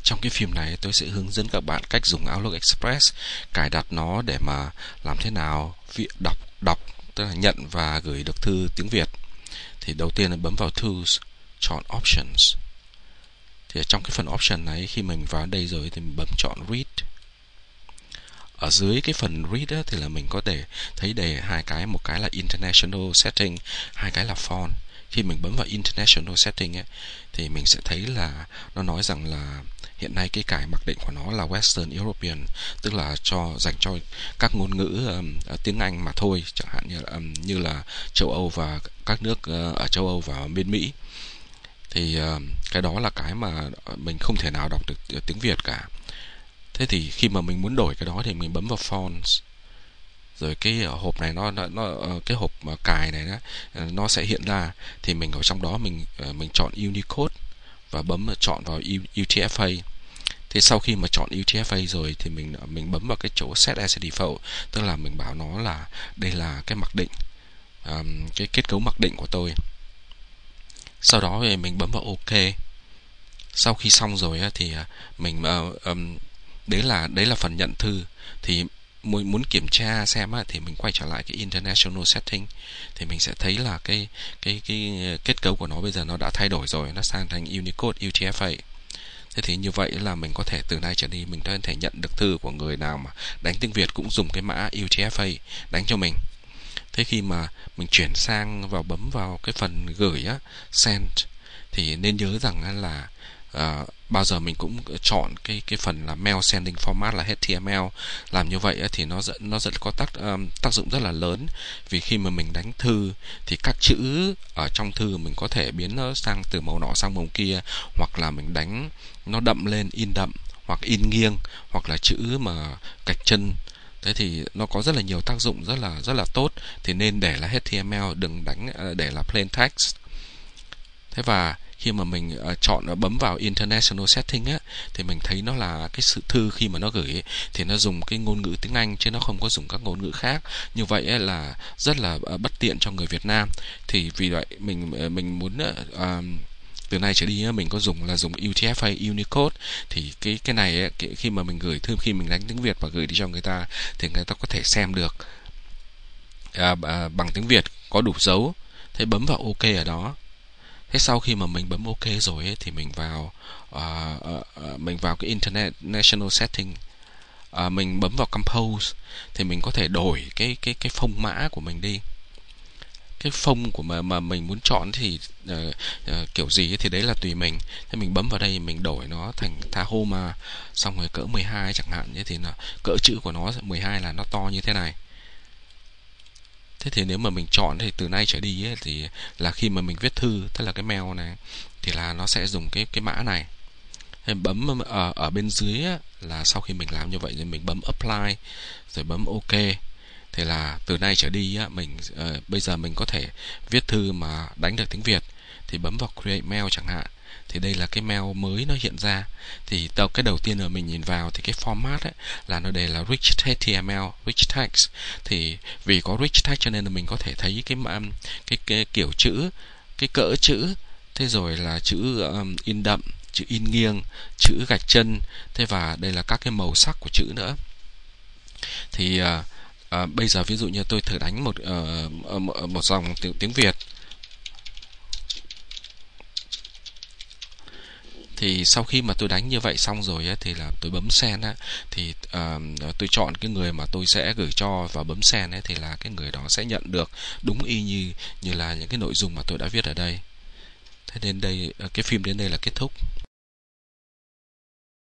Trong cái phim này tôi sẽ hướng dẫn các bạn cách dùng Outlook Express, cài đặt nó để mà làm thế nào đọc tức là nhận và gửi được thư tiếng Việt. Thì đầu tiên là bấm vào Tools, chọn Options. Thì ở trong cái phần Option này, khi mình vào đây rồi thì mình bấm chọn Read. Ở dưới cái phần Read á, thì là mình có thể thấy đề hai cái, một cái là International Setting, hai cái là Font. Khi mình bấm vào International Setting ấy, thì mình sẽ thấy là nó nói rằng là hiện nay cái cài mặc định của nó là Western European, tức là dành cho các ngôn ngữ tiếng Anh mà thôi, chẳng hạn như là châu Âu và các nước ở châu Âu và bên Mỹ. Thì cái đó là cái mà mình không thể nào đọc được tiếng Việt cả. Thế thì khi mà mình muốn đổi cái đó thì mình bấm vào Fonts. Rồi cái hộp này cái hộp cài này nó sẽ hiện ra, thì mình ở trong đó mình chọn Unicode và bấm chọn vào UTF-8. Thế sau khi mà chọn UTF-8 rồi thì mình bấm vào cái chỗ Set as a Default, tức là mình bảo nó là đây là cái mặc định, cái kết cấu mặc định của tôi. Sau đó thì mình bấm vào OK. Sau khi xong rồi thì mình đấy là phần nhận thư. Thì muốn kiểm tra xem thì mình quay trở lại cái International Setting, thì mình sẽ thấy là cái kết cấu của nó bây giờ nó đã thay đổi rồi, nó sang thành Unicode UTF-8. Thế thì như vậy là mình có thể từ nay trở đi mình có thể nhận được thư của người nào mà đánh tiếng Việt cũng dùng cái mã UTF-8 đánh cho mình. Thế khi mà mình chuyển sang bấm vào cái phần gửi Send, thì nên nhớ rằng là bao giờ mình cũng chọn cái phần là Mail Sending Format là HTML. Làm như vậy thì nó rất có tác dụng rất là lớn, vì khi mà mình đánh thư thì các chữ ở trong thư mình có thể biến nó sang từ màu nọ sang màu kia, hoặc là mình đánh nó đậm lên, in đậm, hoặc in nghiêng, hoặc là chữ mà gạch chân. Thế thì nó có rất là nhiều tác dụng rất là tốt. Thì nên để là HTML, đừng để là plain text. Thế và khi mà mình bấm vào International Setting thì mình thấy nó là cái sự thư khi mà nó gửi thì nó dùng cái ngôn ngữ tiếng Anh chứ nó không có dùng các ngôn ngữ khác. Như vậy là rất là bất tiện cho người Việt Nam. Thì vì vậy mình muốn từ nay trở đi mình có dùng UTF-8 Unicode. Thì cái này khi mà mình gửi thư, khi mình đánh tiếng Việt và gửi đi cho người ta thì người ta có thể xem được bằng tiếng Việt có đủ dấu. Thế bấm vào OK ở đó. Thế sau khi mà mình bấm OK rồi thì mình vào cái International Setting, mình bấm vào Compose, thì mình có thể đổi cái phông mã của mình đi. Cái phông của mà mình muốn chọn thì kiểu gì thì đấy là tùy mình. Thế mình bấm vào đây, mình đổi nó thành Tahoma, xong rồi cỡ 12 chẳng hạn, như thì cỡ chữ của nó 12 là nó to như thế này. Thế thì nếu mà mình chọn thì từ nay trở đi thì là khi mà mình viết thư, tức là cái mail này, thì là nó sẽ dùng cái mã này. Thì bấm ở bên dưới là sau khi mình làm như vậy thì mình bấm Apply, rồi bấm OK. Thì là từ nay trở đi bây giờ mình có thể viết thư mà đánh được tiếng Việt. Thì bấm vào Create Mail chẳng hạn, thì đây là cái mail mới nó hiện ra. Thì cái đầu tiên là mình nhìn vào thì cái format là nó đề là Rich HTML, Rich Text. Thì vì có Rich Text cho nên là mình có thể thấy cái kiểu chữ, cái cỡ chữ, thế rồi là chữ in đậm, chữ in nghiêng, chữ gạch chân. Thế và đây là các cái màu sắc của chữ nữa. Thì bây giờ ví dụ như tôi thử đánh một dòng tiếng Việt. Thì sau khi mà tôi đánh như vậy xong rồi thì là tôi bấm Send thì tôi chọn cái người mà tôi sẽ gửi cho và bấm Send thì là cái người đó sẽ nhận được đúng y như là những cái nội dung mà tôi đã viết ở đây. Thế đến đây, cái phim đến đây là kết thúc.